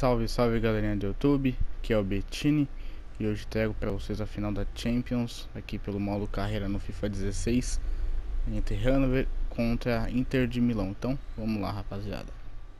Salve, salve galerinha do YouTube, aqui é o Bettini e hoje trago para vocês a final da Champions aqui pelo modo carreira no FIFA 16 entre Hannover contra Inter de Milão. Então vamos lá, rapaziada.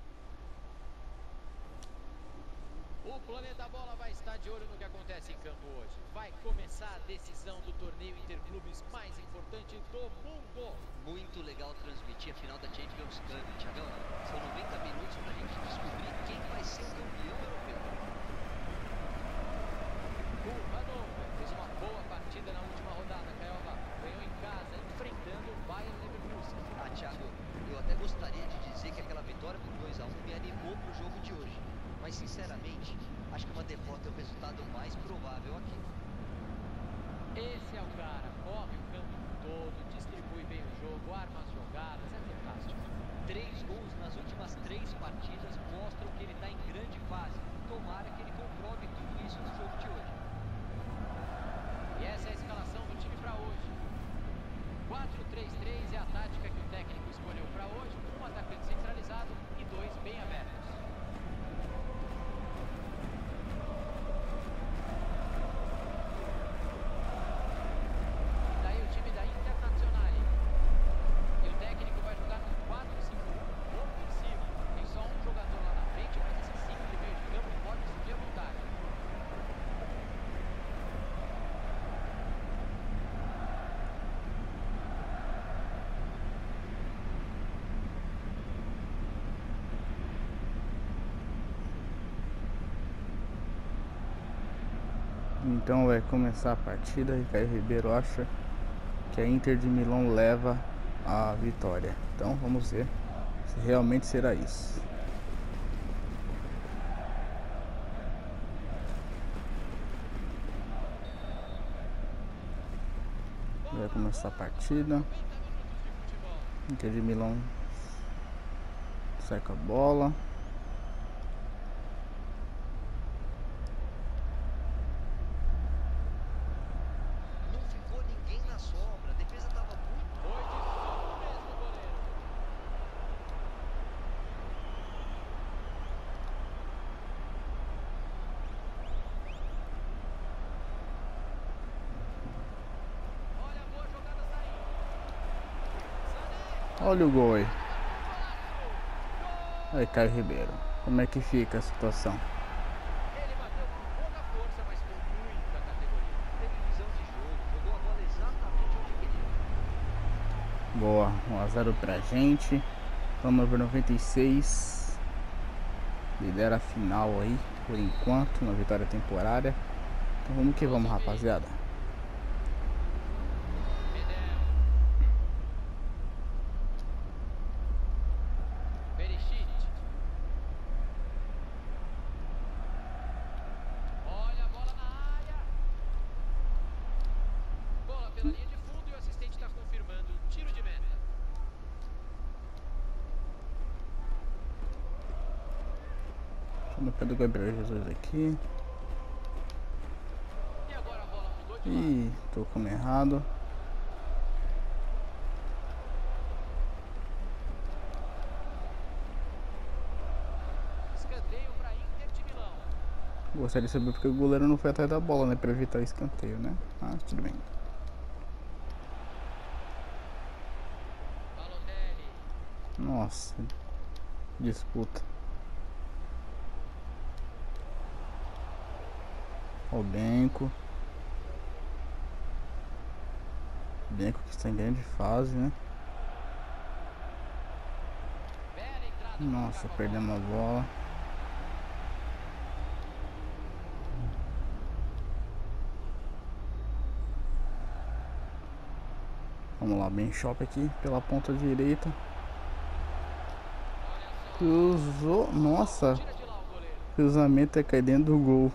O Planeta Bola vai estar de olho no que acontece em campo hoje. Vai começar a decisão do torneio Interclubes mais importante do mundo. Muito legal transmitir a final da Champions Cup, Thiagão. São 90 minutos pra gente descobrir quem vai ser o campeão europeu. O Hannover fez uma boa partida na última rodada, Caioba. Ganhou em casa, enfrentando o Bayern Leverkusen. Thiago, eu até gostaria de dizer que aquela vitória por 2-1 me animou pro jogo de hoje. Mas, sinceramente, acho que uma derrota é o resultado mais provável aqui. Esse é o cara, corre o campo todo, distribui bem o jogo, arma as jogadas, é fantástico. 3 gols nas últimas 3 partidas mostram que ele está em grande fase. Tomara que ele comprove tudo isso no jogo de hoje. E essa é a escalação do time para hoje. 4-3-3 é a tática que o técnico escolheu para hoje, um atacante centralizado e 2 bem abertos. Então vai começar a partida. Ricardo Ribeiro acha que a Inter de Milão leva a vitória. Então vamos ver se realmente será isso. Vai começar a partida. Inter de Milão sai com a bola. Olha o gol aí. Aí, Caio Ribeiro. Como é que fica a situação? Ele bateu com pouca força, mas com muita categoria. Teve visão de jogo, jogou a bola exatamente onde queria. Boa, 1 a 0 pra gente. Hannover 96 lidera a final aí, por enquanto, uma vitória temporária. Então vamos que vamos, rapaziada. Olha a bola na área. Bola pela linha de fundo e o assistente está confirmando tiro de meta. No pé do Gabriel Jesus aqui. E agora a bola mudou de lado. Ih, tô como errado. Escanteio para Inter de Milão. Gostaria de saber porque o goleiro não foi atrás da bola, né? Pra evitar o escanteio, né? Ah, tudo bem. Balotelli. Nossa. Disputa. O Benco. Benco que está em grande fase, né? Bela entrada. Nossa, perdemos a bola. Vamos lá, bem shop aqui pela ponta direita. Cruzou. Nossa, Tira de lá o goleiro. cruzamento é cair dentro do gol.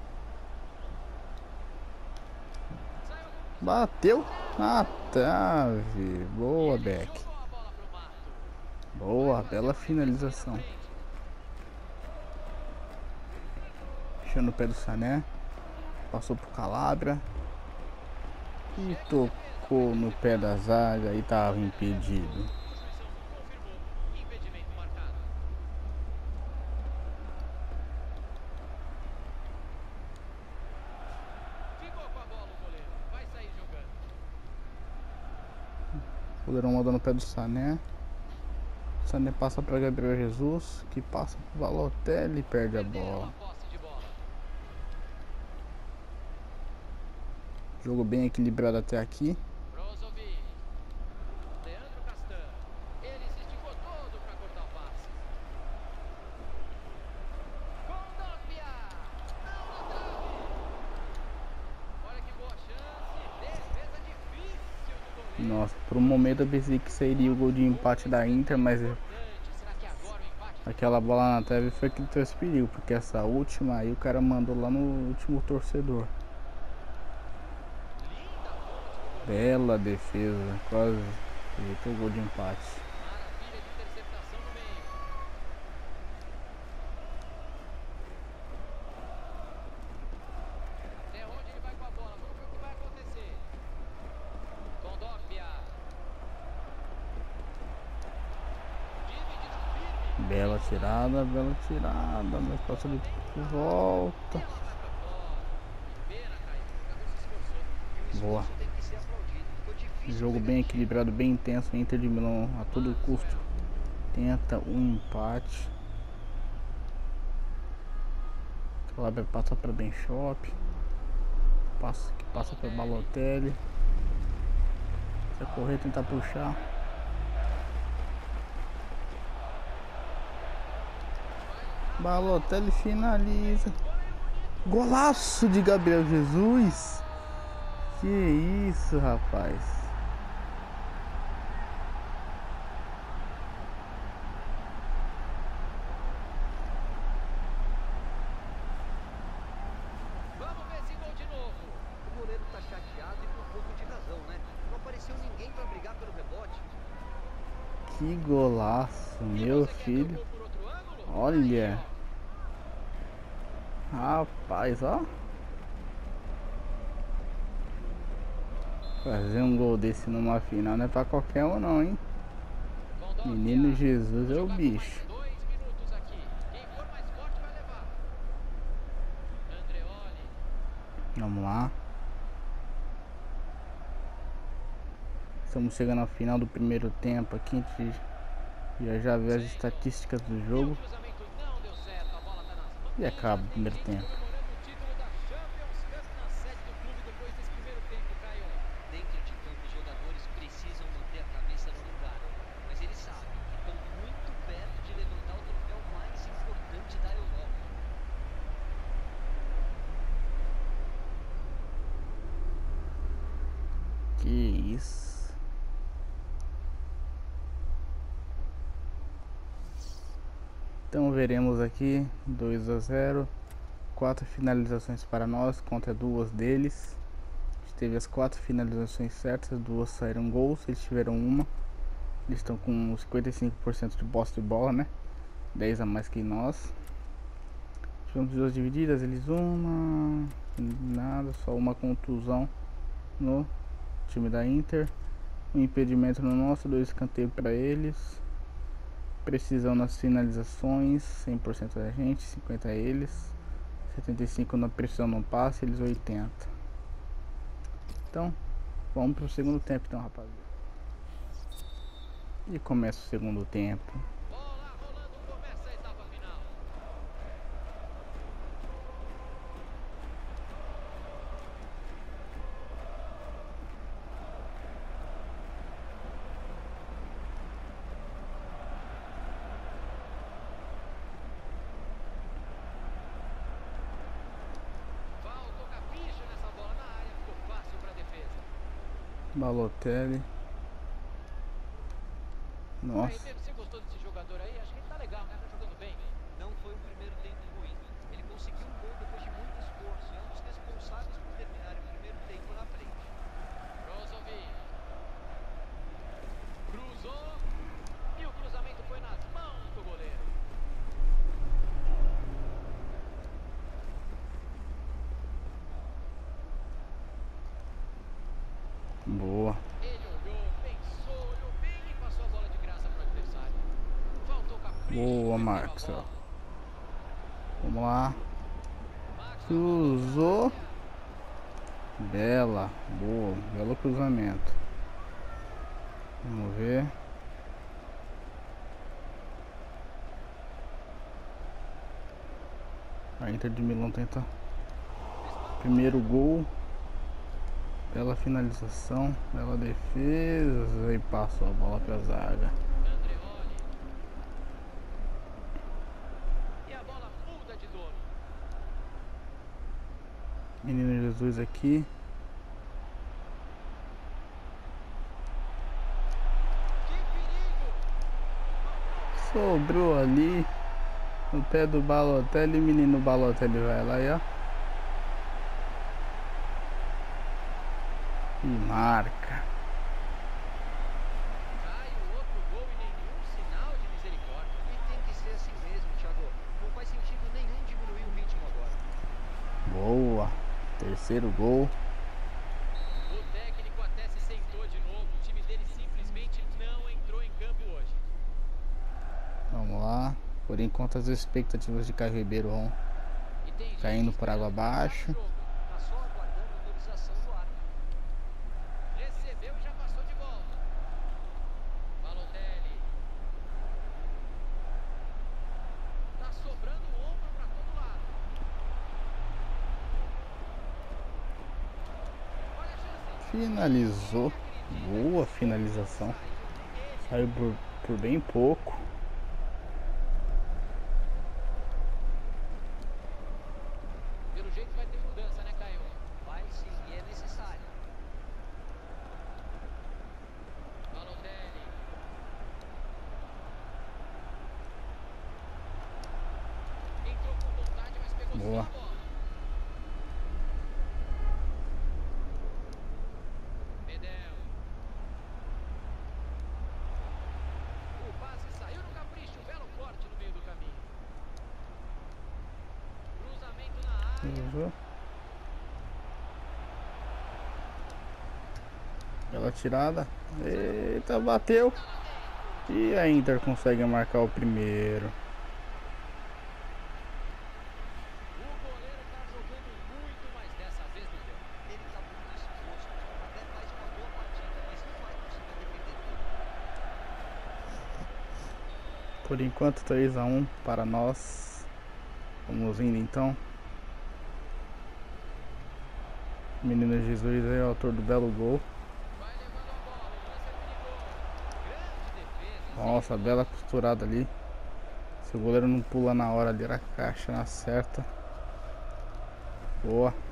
Bateu na trave. Boa, Beck. Jogou a bola pro mato. Boa, bela finalização. Deixando o pé do Sané. Passou pro Calabria. E tocou no pé da zaga e tava impedido. O goleirão mandando no pé do Sané. Sané passa para Gabriel Jesus, que passa pro Balotelli e perde a bola. Jogo bem equilibrado até aqui. Nossa, por um momento eu pensei que seria o gol de empate da Inter, mas aquela bola na trave foi que trouxe perigo, porque essa última aí o cara mandou lá no último torcedor. Bela defesa, quase evitou o gol de empate. Bela tirada, mas passa de volta. Boa. Jogo bem equilibrado, bem intenso. Inter de Milão a todo custo tenta um empate. Calabria passa para Benchop. Passa para Balotelli. Vai correr, tentar puxar. Balotelli finaliza. Golaço de Gabriel Jesus. Que isso, rapaz. Vamos ver esse gol de novo. O goleiro tá chateado e com um pouco de razão, né? Não apareceu ninguém pra brigar pelo rebote. Que golaço, meu filho. Olha. Rapaz, ó. Fazer um gol desse numa final não é pra qualquer um não, hein? Menino Jesus é o bicho. Vamos lá. Estamos chegando ao final do primeiro tempo aqui. A gente já vê as estatísticas do jogo. E acaba o primeiro tempo. Dentro de campo, os jogadores precisam manter a cabeça no lugar. Mas eles sabem que estão muito perto de levantar o troféu mais importante da Europa. Que isso. Então veremos aqui 2-0, 4 finalizações para nós contra 2 deles. A gente teve as 4 finalizações certas, 2 saíram gols, eles tiveram uma. Eles estão com 55% de posse de bola, né? 10 a mais que nós. Tivemos 2 divididas, eles uma, nada, só uma contusão no time da Inter. Um impedimento no nosso, 2 escanteios para eles. Precisão nas finalizações, 100% da gente, 50% eles. 75% na precisão no passe, eles 80%. Então, vamos pro segundo tempo então, rapaziada. E começa o segundo tempo. Balotelli. Nossa. Você gostou desse jogador aí? Acho que ele tá legal, né? Tá jogando bem. Não foi um primeiro tempo ruim. Ele conseguiu um gol depois de muito esforço e é um dos responsáveis por terminar o primeiro tempo na frente. Brozovic. Cruzou. E o cruzamento foi nas mãos do goleiro. Boa. Ele olhou, pensou, olhou bem e passou a bola de graça para o adversário. Faltou capricho. Boa, Marcos. Vamos lá. Cruzou. Bela. Boa. Belo cruzamento. Vamos ver. A Inter de Milão tenta primeiro gol. Bela finalização, bela defesa e passou a bola para a zaga. E a bola muda de dono. Menino Jesus aqui. Que perigo! Sobrou ali no pé do Balotelli. Menino Balotelli vai lá e ó. E marca. Cai o outro gol e nenhum sinal de misericórdia. E tem que ser assim mesmo, Thiago. Não faz sentido nenhum diminuir o ritmo agora. Boa. Terceiro gol. O técnico até se sentou de novo. O time dele simplesmente não entrou em campo hoje. Vamos lá. Por enquanto as expectativas de Caio Ribeiro vão E tem gente caindo por água esperando mudar o abaixo. jogo. Tá só aguardando a autorização do árbitro. Recebeu e já passou de volta. Balotelli. Tá sobrando ombro pra todo lado. Olha a chance. Finalizou. Boa finalização. Saiu por bem pouco. Pelo jeito vai ter mudança, né, Caio? Vai sim, e é necessário. Balotelli. Entrou com vontade, mas pegou só Boa. a bola. Medel. O passe saiu no capricho. Belo corte no meio do caminho. Cruzamento na área. Finalizou. Bela tirada. Eita, bateu. E a Inter consegue marcar o primeiro. O goleiro tá jogando muito, mas dessa vez não deu. Ele tá muito exposto. Até faz uma boa partida, mas não vai conseguir defender tudo. Por enquanto 3 a 1 para nós. Vamos indo então. Menino Jesus é o autor do belo gol. Vai levando a bola, o lance é perigoso. Grande defesa. Nossa, bela costurada ali. Se o goleiro não pula na hora ali, era caixa na certa. Boa.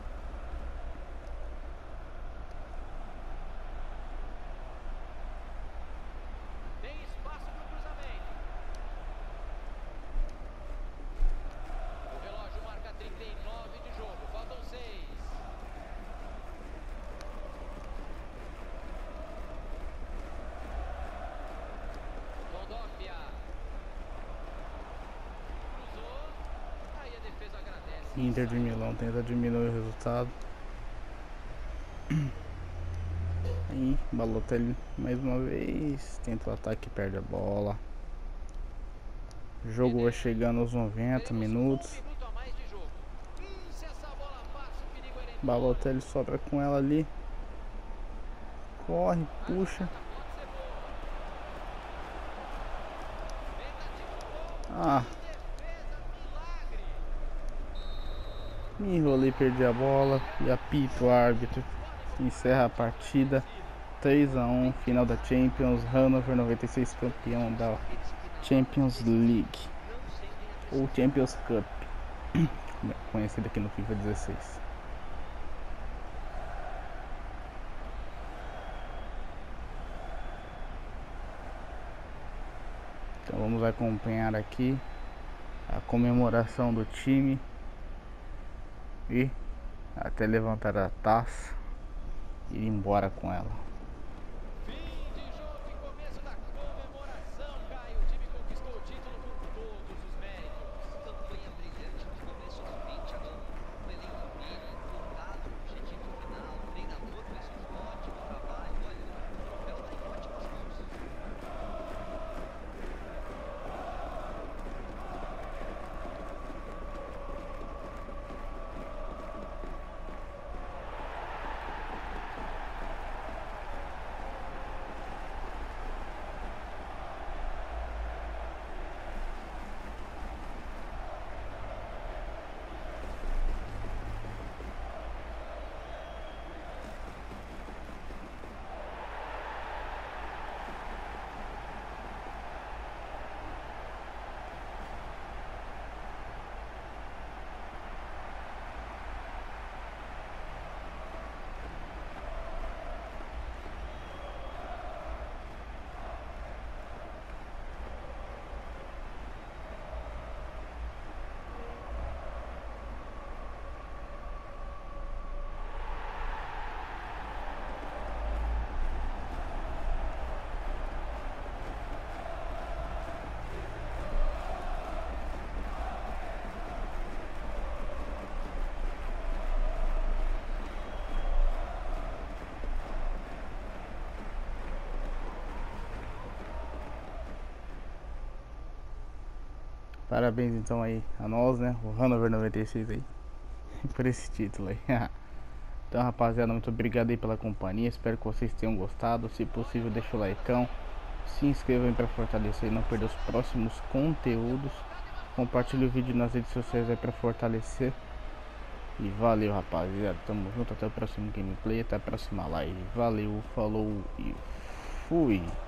Tem espaço pro cruzamento. O relógio marca 39 de jogo. Faltam 6. Condópia. Cruzou. Aí a defesa agradece. Inter de Milão tenta diminuir o resultado. Aí, Balotelli mais uma vez tenta o ataque e perde a bola. O jogo vai chegando aos 90 Temos minutos. 1 minuto a mais de jogo. Se essa bola passa, o perigo é ele. Balotelli sobra com ela ali. Corre, puxa. Pode ser boa. Tentativa do gol. Ah, Defesa, milagre. me enrolei, perdi a bola. E apita o árbitro. Encerra a partida. 3 a 1, final da Champions. Hannover 96 campeão da Champions League. Ou Champions Cup, conhecido aqui no FIFA 16. Então vamos acompanhar aqui a comemoração do time e até levantar a taça e ir embora com ela. Fim de jogo e começo da comemoração, Caio. O time conquistou o título com todos os méritos. Campanha brilhante do começo ao fim, Thiagão. Um elenco mini, focado no objetivo final. O treinador fez um ótimo trabalho. Olha, o troféu tá em ótimas mãos. Parabéns então aí a nós, né? O Hannover 96 aí. Por esse título aí. Então, rapaziada, muito obrigado aí pela companhia. Espero que vocês tenham gostado. Se possível, deixa o likeão. Se inscrevam aí pra fortalecer e não perder os próximos conteúdos. Compartilhe o vídeo nas redes sociais aí pra fortalecer. E valeu, rapaziada. Tamo junto. Até o próximo gameplay. Até a próxima live. Valeu, falou e fui.